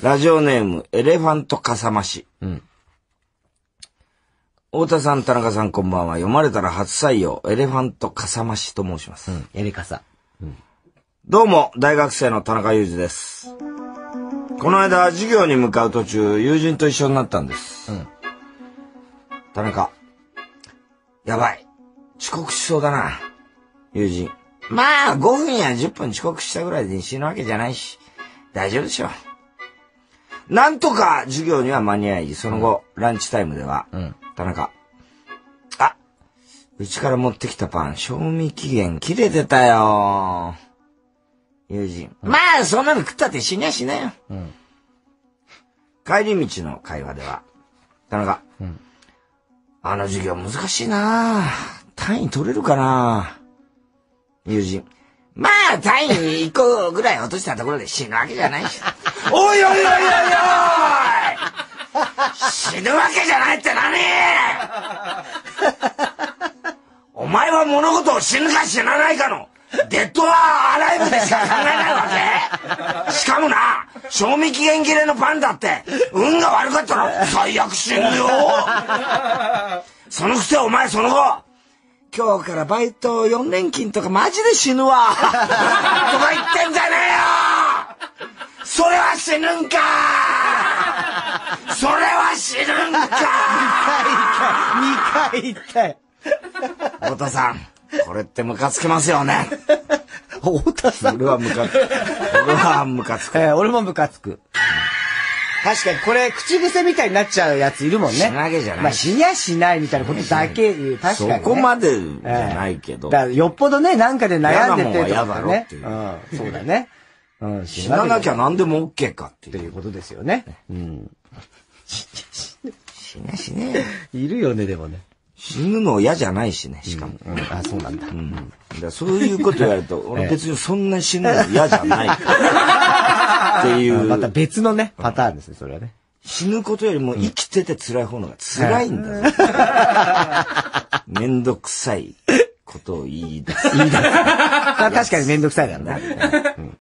ラジオネーム、エレファントかさまし。太田さん、田中さん、こんばんは。読まれたら初採用、エレファントかさましと申します。 エレカサ。 どうも、大学生の田中裕二です。この間、授業に向かう途中、友人と一緒になったんです。田中、やばい。遅刻しそうだな。友人。まあ、5分や10分遅刻したぐらいで死ぬわけじゃないし、大丈夫でしょう。なんとか授業には間に合い、その後、ランチタイムでは、田中、うちから持ってきたパン、賞味期限切れてたよ。友人。まあ、そんなの食ったって死にゃしなよ。帰り道の会話では、田中。あの授業難しいな。単位取れるかな。友人。まあ、単位1個ぐらい落としたところで死ぬわけじゃないし。おいおいおいおいおい死ぬわけじゃないって何お前は物事を死ぬか死なないかのデッドアライブでしか考えないわけ。しかもな、賞味期限切れのパンだって運が悪かったら最悪死ぬよ。そのくせお前その後、今日からバイト4連勤とかマジで死ぬわとか言ってんじゃねえよ。それは死ぬんか。それは死ぬんか。 2回言ったよ。 太田さん、これってムカつきますよね。 太田さん。 俺はムカつく。 俺もムカつく。確かにこれ口癖みたいになっちゃうやついるもんね。 死ぬわけじゃない。 まあ死にゃしないみたいなことだけ言う。確かに、ね。 そこまでじゃないけど。 だからよっぽどね、なんかで悩んでてとか、ね。 嫌だろっていう。 そうだね。 死ななきゃ何でも OK かっていうことですよね。 死ねえ。 いるよね、でもね。 死ぬの嫌じゃないしね、しかも。 あ、そうなんだ。 だそういうこと言われると、俺別にそんなに死ぬの嫌じゃない。っていう。 また別のね、パターンですね、それはね。 死ぬことよりも生きてて辛い方のが辛いんだぞ。めんどくさいことを言い出す。 確かにめんどくさいだろうね。